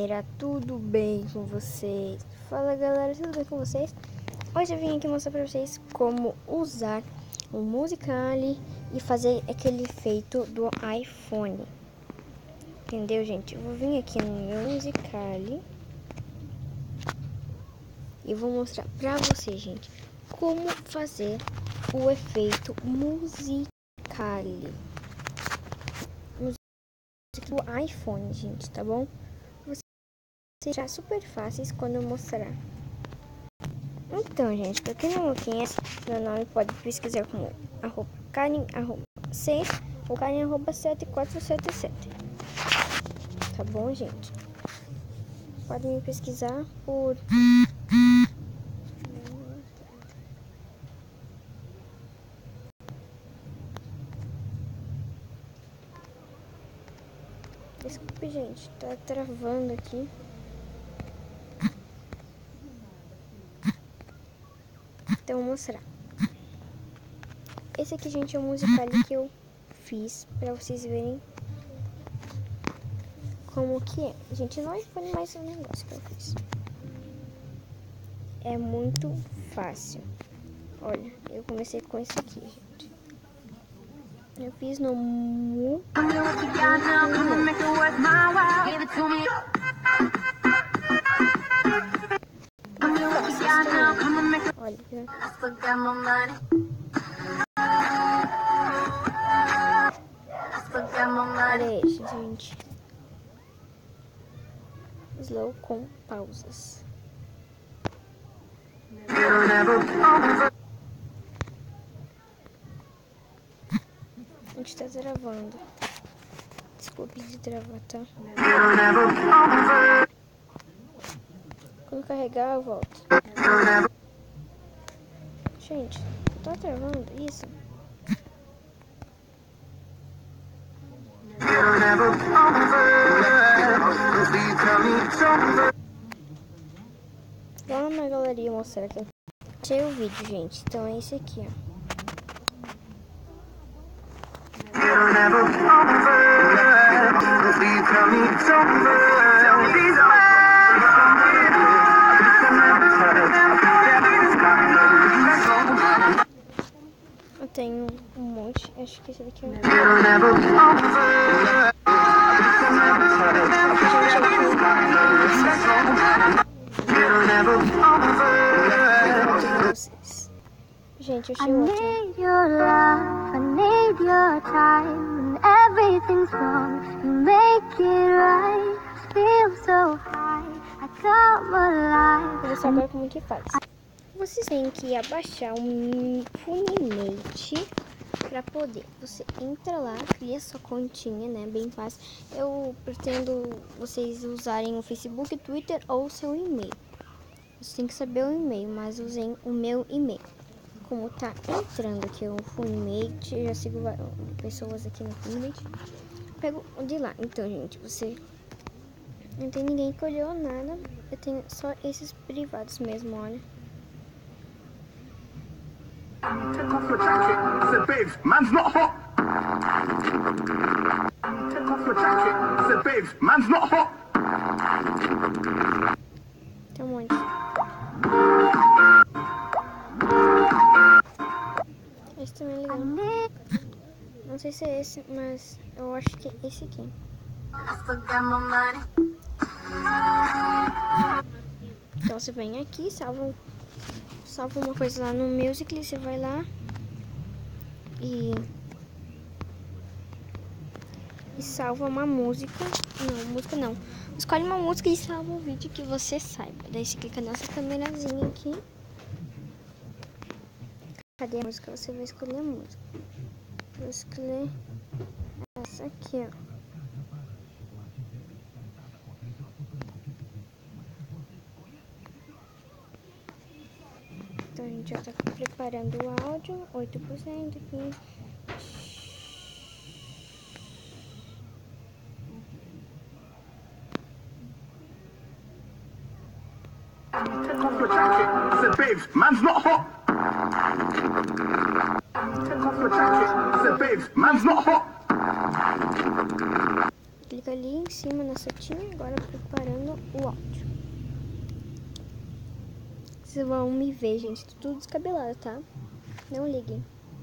galera, tudo bem com vocês? Fala galera, tudo bem com vocês? Hoje eu vim aqui mostrar pra vocês como usar o Musical.ly e fazer aquele efeito do iPhone. Entendeu, gente? Eu vou vir aqui no meu Musical.ly e vou mostrar pra vocês, gente, como fazer o efeito Musical.ly do iPhone, gente, tá bom? Será super fáceis quando eu mostrar. Então, gente, pra quem não me conhece, meu nome pode pesquisar como @Karen6 ou Karen@7477. Tá bom, gente? Podem me pesquisar por desculpe, gente, tá travando aqui. Então, vou mostrar. Esse aqui, gente, é o Musical.ly que eu fiz pra vocês verem como que é. Gente, não iPhone mais um negócio que eu fiz. É muito fácil. Olha, eu comecei com esse aqui, gente. Eu fiz no olha, olha esse, gente. Slow com pausas. A gente tá travando. Desculpe de travar, tá? Quando carregar, eu volto. Gente, tá travando isso? Vamos na galeria mostrar aqui. Achei o vídeo, gente. Então é esse aqui, ó. Eu tenho um monte. Acho que esse daqui é o... Gente, eu achei outro. I need your love, I need your time. When everything's wrong, you make it right. Feel so high, I come alive. Eu vou saber como que faz. Vocês têm que abaixar o Funimate para poder. Você entra lá, cria sua continha, né? Bem fácil. Eu pretendo vocês usarem o Facebook, Twitter ou o seu e-mail. Você tem que saber o e-mail, mas usem o meu e-mail. Como tá entrando aqui o Funimate, eu já sigo pessoas aqui no Funimate. Pego de lá. Então, gente, você não tem ninguém que olhou nada. Eu tenho só esses privados mesmo, olha. Take off your jacket. I said, babes, man's not hot. Take off your jacket. I said, babes, man's not hot. Tem um monte. Esse também é legal. Não sei se é esse, mas eu acho que é esse aqui. Então você vem aqui, salva uma coisa lá no Musical.ly, você vai lá e salva uma música. Não, música não. Escolhe uma música e salva um vídeo que você saiba. Daí você clica nessa câmerazinha aqui. Cadê a música? Você vai escolher a música. Vou escolher essa aqui, ó. Então a gente já tá preparando o áudio, 8% aqui. Take off your jacket. I said, babes, man's not hot. Take off your jacket. I said, babes, man's not hot. clica ali em cima na setinha, agora preparando o áudio. Vocês vão me ver, gente, tudo descabelado, tá? Não liguem.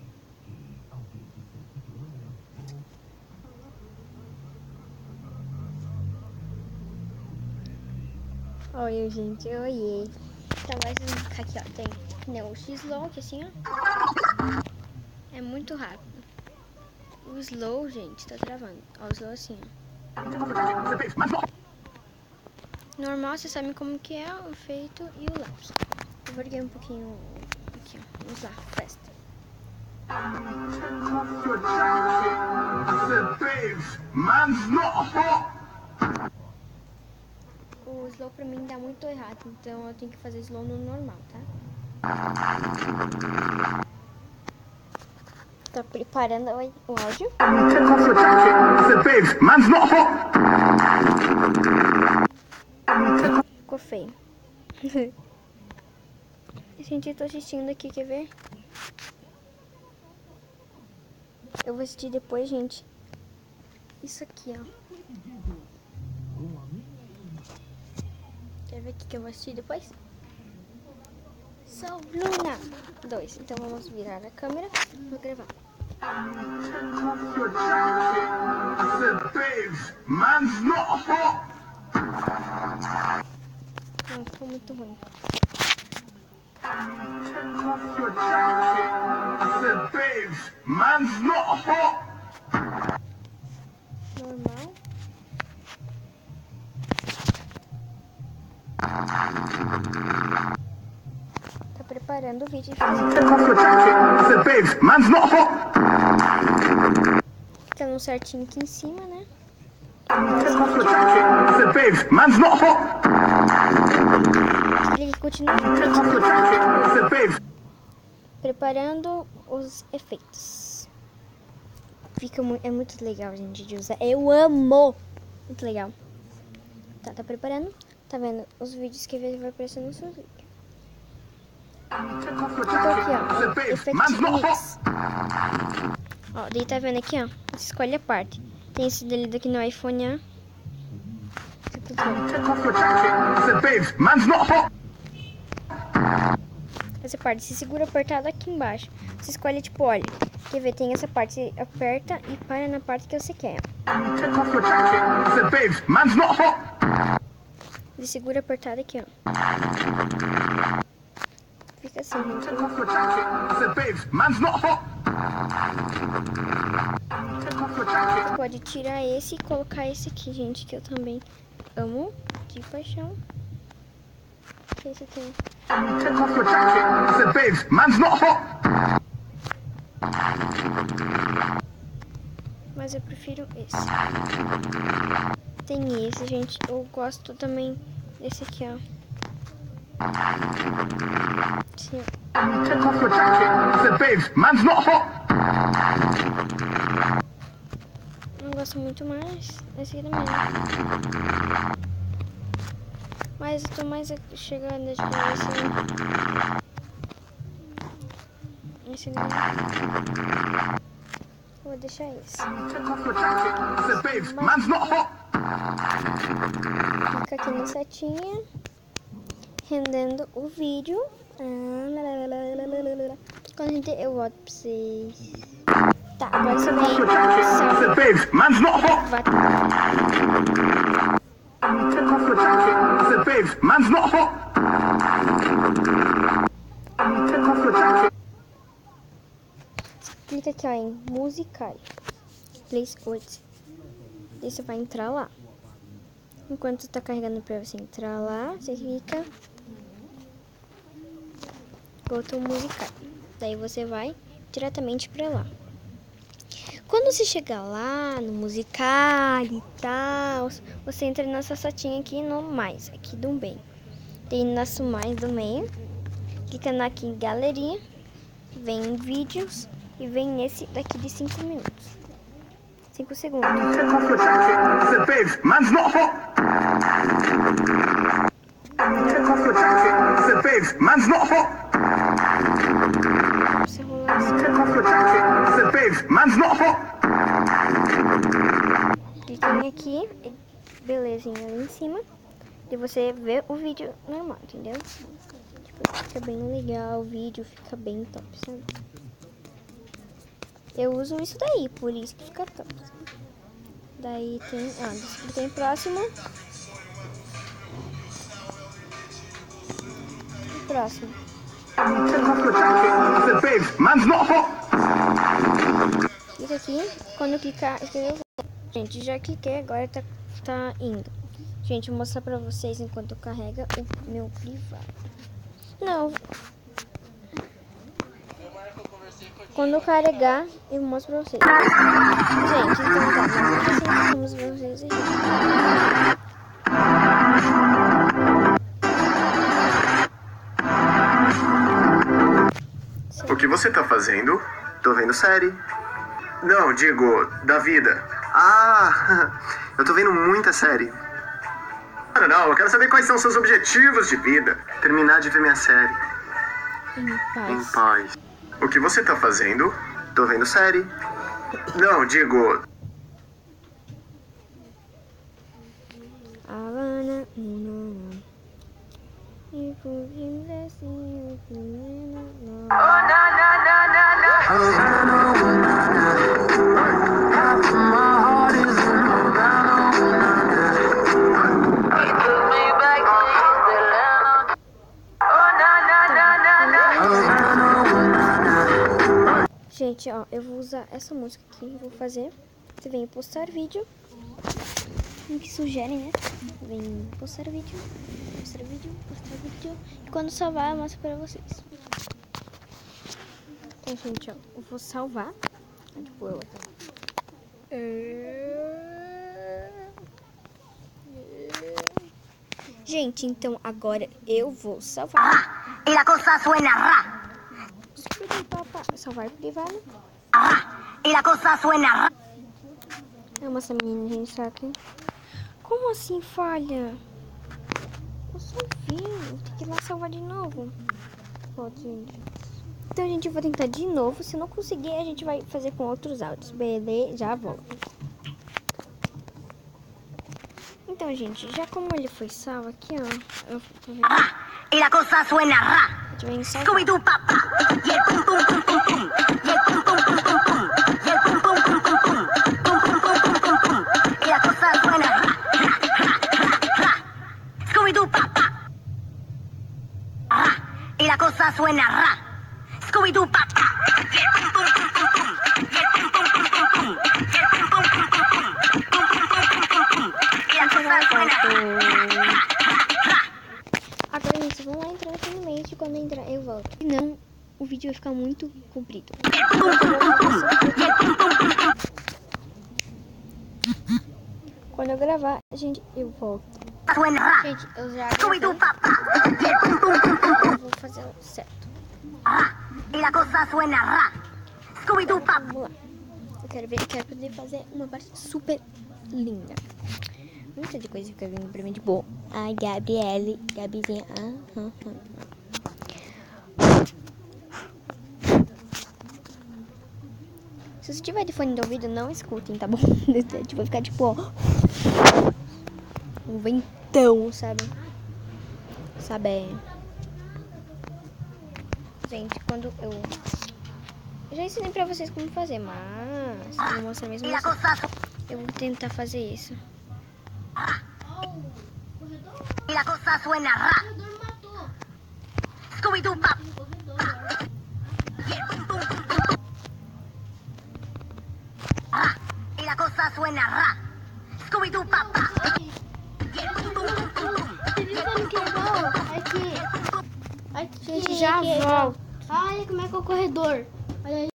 Oi, gente, oiê. Então, vai ficar aqui, ó. Tem o X-Slow, que assim, ó. É muito rápido. O slow, gente, tá travando. Ó, o slow assim, ó. Normal, vocês sabem como que é o efeito e o lápis. Eu vou ligar um pouquinho aqui, ó. Vamos lá, festa. O slow pra mim dá muito errado, então eu tenho que fazer slow no normal, tá? Tô preparando o áudio. Ficou feio. Gente, eu tô assistindo aqui, quer ver? Eu vou assistir depois, gente. Isso aqui, ó. Quer ver o que eu vou assistir depois? Sou Luna 2. Então vamos virar a câmera e vou gravar. Não, ficou muito ruim. Normal. Tá preparando o vídeo. Tá no certinho aqui em cima, né? Clique continua. Preparando os efeitos. É muito legal, gente, de usar. Eu amo! Muito legal. Tá preparando? Tá vendo os vídeos que vai aparecer no seu vídeo. Aqui, ó. Effect Mix. Ó, daí tá vendo aqui, ó. Você escolhe a parte. Tem esse dele aqui no iPhone, ó. Essa parte, se segura apertado aqui embaixo. Você escolhe, tipo, olha. Quer ver? Tem essa parte, você aperta e para na parte que você quer. Você segura apertado aqui, ó. Fica assim, gente. Você pode tirar esse e colocar esse aqui, gente, que eu também amo de paixão. Que esse aqui. Mas eu prefiro esse. Tem esse, gente. Eu gosto também desse aqui, ó. Sim. Eu gosto muito mais esse aqui também. Mas eu tô mais chegando a esse aqui. Vou deixar esse. Fica aqui na setinha, rendendo o vídeo. Quando a gente eu volto pra vocês. Tá, agora você vem. Clica aqui, ó, em musical. Play Sports. E você vai entrar lá. Enquanto tá carregando pra você entrar lá, você clica outro musical. Daí você vai diretamente pra lá. Quando você chegar lá no musical e tal, você entra nessa setinha aqui no mais, aqui do bem. Tem nosso mais do meio. Clica aqui em galeria, vem em vídeos e vem nesse daqui de 5 minutos. 5 segundos. Você rolar assim. cliquinho aqui, belezinha ali em cima, e você vê o vídeo normal, entendeu? Tipo, fica bem legal, o vídeo fica bem top, sabe? Eu uso isso daí, por isso que fica top. Daí tem, tem próximo. Próximo. Take off your jacket. I said, babes, man's not hot. Clica aqui, quando clicar, gente, já cliquei, agora tá indo. Gente, vou mostrar pra vocês enquanto carrega o meu privado. Não. Quando eu carregar, eu mostro pra vocês. Gente, então tá, vamos ver vocês aqui. O que você tá fazendo? Tô vendo série. Não, digo, da vida. Ah, eu tô vendo muita série. Não, eu quero saber quais são seus objetivos de vida. Terminar de ver minha série. Em paz. O que você tá fazendo? Tô vendo série. Não, digo... Havana, gente, ó, eu vou usar essa música aqui, vou fazer. Você vem postar vídeo. Que sugerem, né? Vem postar vídeo. Postar vídeo. E quando salvar, eu mostro pra vocês. Então, gente, ó, eu vou salvar. Tipo, eu aqui. Gente, então agora eu vou salvar. Y la cosa suena ra. Salvar privado. Y la cosa suena ra. É uma menina, gente, será que... Como assim falha? Eu salvei. Vou ter que ir lá salvar de novo. Pode, gente. Então, gente, eu vou tentar de novo. Se não conseguir, a gente vai fazer com outros áudios. Beleza, já volto. Então, gente, já como ele foi salvo aqui, ó. Eu vou ver. Y la cosa suena ra. A gente vai salvar. Scooby-Doo papá. Y el pum pum pum pum pum. Y el pum pum pum pum pum. Y el pum pum pum pum pum. Pum pum pum pum pum pum. Y la cosa suena ra. Scooby-Doo papá. Y la cosa suena ra. Scooby-Doo papá. Y el pum pum pum pum pum. Y el pum pum pum pum pum. Y el pum pum pum pum pum. Pum pum pum pum pum pum. Y la cosa suena ra. Agora, gente, vamos lá entrar aqui no meio. Quando entrar, eu volto. Senão, o vídeo vai ficar muito comprido. Quando eu gravar, gente, eu volto. Gente, eu já gravei. Eu vou fazer certo. Y la cosa suena ra. Scooby-Doo papá. Vamos lá. Eu quero poder fazer uma parte super linda. Muita de coisa fica vindo pra mim de boa. Ai, Gabizinha. Se você tiver de fone de ouvido, não escutem, tá bom? Tipo, vai ficar tipo, ó, um ventão, sabe? Gente, quando eu já ensinei pra vocês como fazer, mas eu vou mostrar mesmo assim. Eu vou tentar fazer isso. Y la cosa suena ra. Scooby-Doo papá. Y el pum pum pum pum. Y la cosa suena ra. Scooby-Doo papá. Y el pum pum pum pum pum. Aqui. Gente, já volto. Olha como é que é o corredor. Olha aí.